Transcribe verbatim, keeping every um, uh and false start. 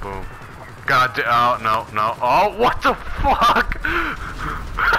Boom. God da- oh, no, no. Oh, what the fuck?